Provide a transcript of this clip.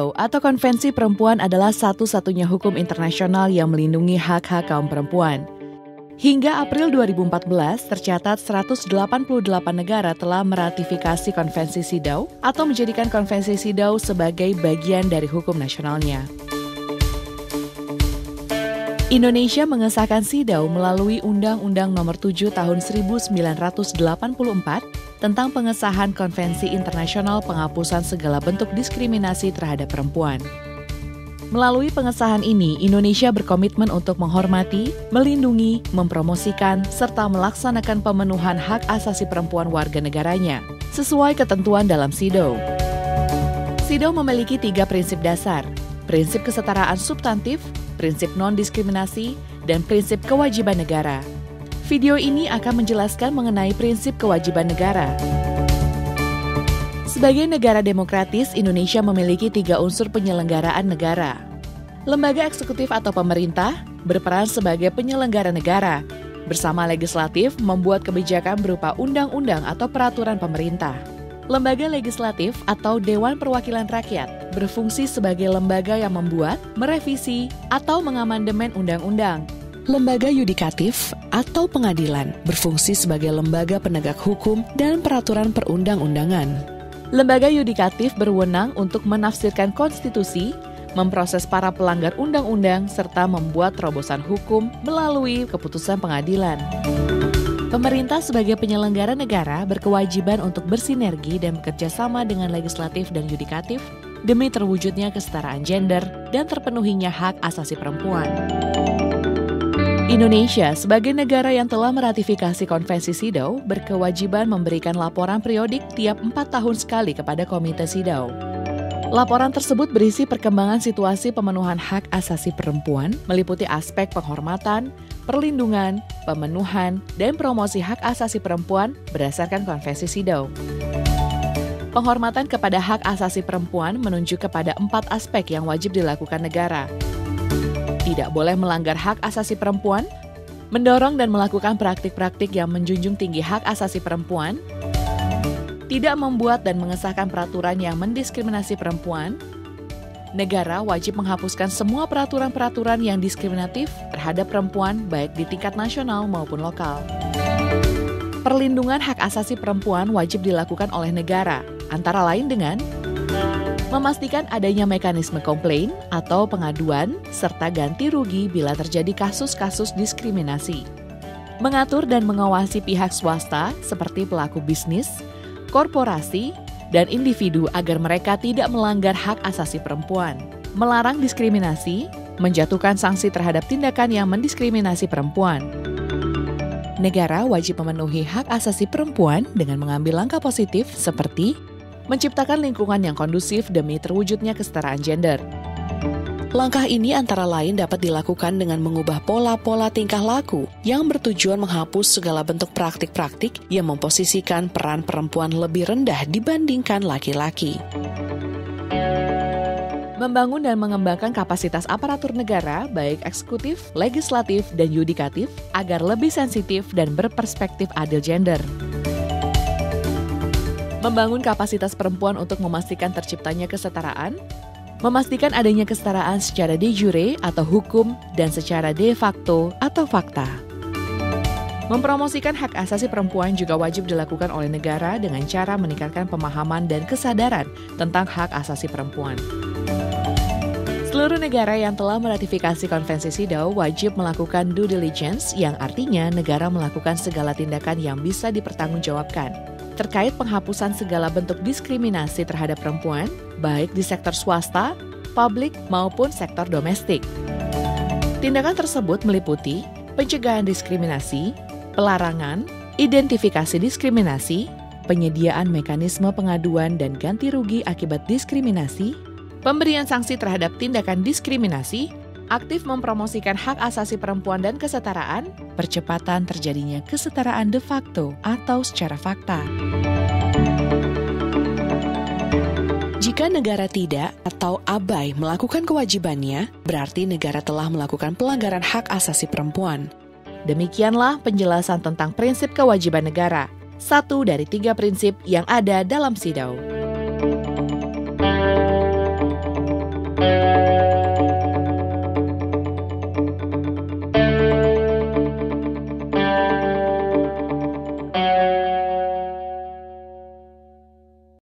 CEDAW atau Konvensi Perempuan adalah satu-satunya hukum internasional yang melindungi hak-hak kaum perempuan. Hingga April 2014, tercatat 188 negara telah meratifikasi Konvensi CEDAW atau menjadikan Konvensi CEDAW sebagai bagian dari hukum nasionalnya. Indonesia mengesahkan CEDAW melalui Undang-Undang Nomor 7 Tahun 1984 tentang pengesahan Konvensi Internasional Penghapusan Segala Bentuk Diskriminasi Terhadap Perempuan. Melalui pengesahan ini, Indonesia berkomitmen untuk menghormati, melindungi, mempromosikan, serta melaksanakan pemenuhan hak asasi perempuan warga negaranya, sesuai ketentuan dalam CEDAW. CEDAW memiliki 3 prinsip dasar, prinsip kesetaraan substantif, prinsip non-diskriminasi, dan prinsip kewajiban negara. Video ini akan menjelaskan mengenai prinsip kewajiban negara. Sebagai negara demokratis, Indonesia memiliki 3 unsur penyelenggaraan negara. Lembaga eksekutif atau pemerintah berperan sebagai penyelenggara negara, bersama legislatif membuat kebijakan berupa undang-undang atau peraturan pemerintah. Lembaga legislatif atau Dewan Perwakilan Rakyat berfungsi sebagai lembaga yang membuat, merevisi, atau mengamandemen undang-undang. Lembaga yudikatif atau pengadilan berfungsi sebagai lembaga penegak hukum dan peraturan perundang-undangan. Lembaga yudikatif berwenang untuk menafsirkan konstitusi, memproses para pelanggar undang-undang, serta membuat terobosan hukum melalui keputusan pengadilan. Pemerintah sebagai penyelenggara negara berkewajiban untuk bersinergi dan bekerja sama dengan legislatif dan yudikatif demi terwujudnya kesetaraan gender dan terpenuhinya hak asasi perempuan. Indonesia sebagai negara yang telah meratifikasi Konvensi CEDAW berkewajiban memberikan laporan periodik tiap 4 tahun sekali kepada Komite CEDAW. Laporan tersebut berisi perkembangan situasi pemenuhan hak asasi perempuan, meliputi aspek penghormatan, perlindungan, pemenuhan, dan promosi hak asasi perempuan berdasarkan Konvensi CEDAW. Penghormatan kepada hak asasi perempuan menunjuk kepada 4 aspek yang wajib dilakukan negara. Tidak boleh melanggar hak asasi perempuan, mendorong dan melakukan praktik-praktik yang menjunjung tinggi hak asasi perempuan, tidak membuat dan mengesahkan peraturan yang mendiskriminasi perempuan. Negara wajib menghapuskan semua peraturan-peraturan yang diskriminatif terhadap perempuan baik di tingkat nasional maupun lokal. Perlindungan hak asasi perempuan wajib dilakukan oleh negara, antara lain dengan memastikan adanya mekanisme komplain atau pengaduan serta ganti rugi bila terjadi kasus-kasus diskriminasi. Mengatur dan mengawasi pihak swasta seperti pelaku bisnis, korporasi, dan individu agar mereka tidak melanggar hak asasi perempuan. Melarang diskriminasi, menjatuhkan sanksi terhadap tindakan yang mendiskriminasi perempuan. Negara wajib memenuhi hak asasi perempuan dengan mengambil langkah positif seperti menciptakan lingkungan yang kondusif demi terwujudnya kesetaraan gender. Langkah ini antara lain dapat dilakukan dengan mengubah pola-pola tingkah laku yang bertujuan menghapus segala bentuk praktik-praktik yang memposisikan peran perempuan lebih rendah dibandingkan laki-laki. Membangun dan mengembangkan kapasitas aparatur negara, baik eksekutif, legislatif, dan yudikatif, agar lebih sensitif dan berperspektif adil gender. Membangun kapasitas perempuan untuk memastikan terciptanya kesetaraan, memastikan adanya kesetaraan secara de jure atau hukum dan secara de facto atau fakta. Mempromosikan hak asasi perempuan juga wajib dilakukan oleh negara dengan cara meningkatkan pemahaman dan kesadaran tentang hak asasi perempuan. Seluruh negara yang telah meratifikasi Konvensi CEDAW wajib melakukan due diligence, yang artinya negara melakukan segala tindakan yang bisa dipertanggungjawabkan terkait penghapusan segala bentuk diskriminasi terhadap perempuan, baik di sektor swasta, publik, maupun sektor domestik. Tindakan tersebut meliputi pencegahan diskriminasi, pelarangan, identifikasi diskriminasi, penyediaan mekanisme pengaduan dan ganti rugi akibat diskriminasi, pemberian sanksi terhadap tindakan diskriminasi, aktif mempromosikan hak asasi perempuan dan kesetaraan, percepatan terjadinya kesetaraan de facto atau secara fakta. Jika negara tidak atau abai melakukan kewajibannya, berarti negara telah melakukan pelanggaran hak asasi perempuan. Demikianlah penjelasan tentang prinsip kewajiban negara, satu dari 3 prinsip yang ada dalam CEDAW.